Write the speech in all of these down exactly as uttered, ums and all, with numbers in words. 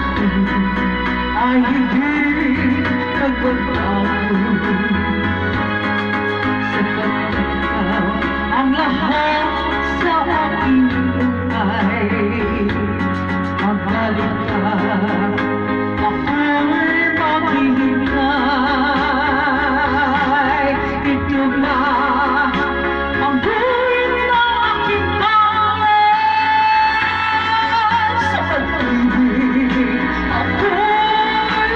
ay hindi nagbabago, sapagkat ikaw ang lahat sa aking buhay. Magbalik ka, ako'y maghihintay. Ito na ang guhit na aking pangalan. Sa pag-ibig ako'y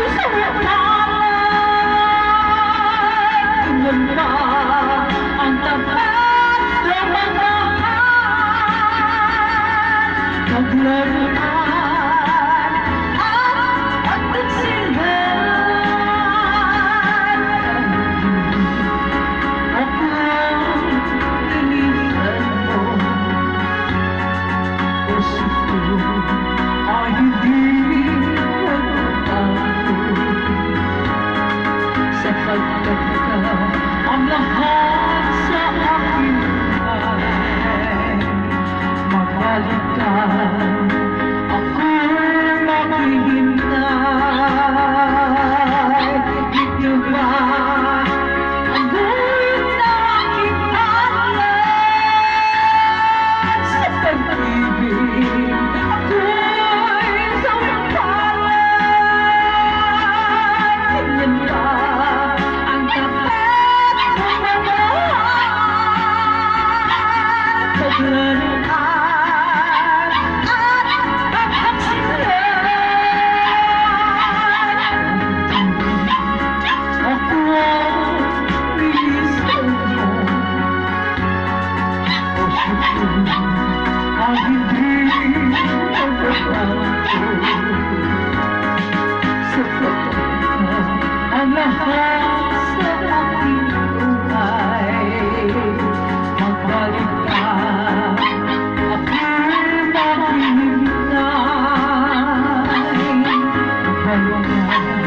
sumatalan. Ilan pa ang tapat na magmahal, naglaruan at nagsilhan. Ako'y inisan mo, puso ko ay hindi nagbabago, sapagkat ikaw ang lahat sa aking buhay. Magbalik ka, ako'y maghihintay. Ito ba ang guhit na aking pangalan? Sa pag-ibig ako'y sumatalan. Tingnan ba ang tapat na magmahal, paglaruan at paghaksilan. Ako ang inisan mo, puso ko ay hindi nagbabago, sapagkat ikaw ang lahat sa aking buhay. Magbalik ka, ako'y maghihintay. Magbalik ka.